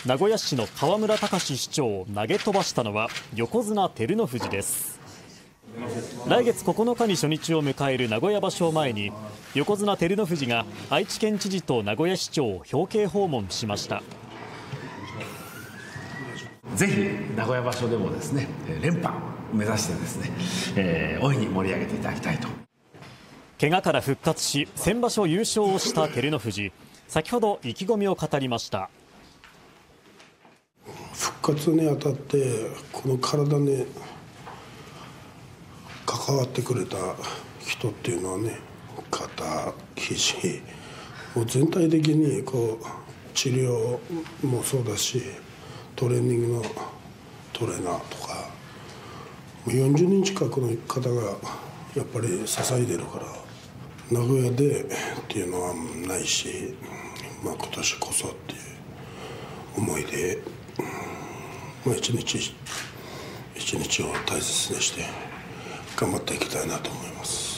名古屋市の河村隆市長を投げ飛ばしたのは横綱照ノ富士です。来月9日に初日を迎える名古屋場所を前に、横綱照ノ富士が愛知県知事と名古屋市長を表敬訪問しました。 ぜひ名古屋場所でもですね、連覇目指してですね、大いに盛り上げていただきたいと。 怪我から復活し先場所優勝をした照ノ富士、先ほど意気込みを語りました。 復活にあたってこの体に関わってくれた人っていうのはね、肩、肘もう全体的にこう治療もそうだし、トレーニングのトレーナーとかもう40人近くの方がやっぱり支えてるから、名古屋でっていうのはないし、今年こそっていう思いで、一日一日を大切にして頑張っていきたいなと思います。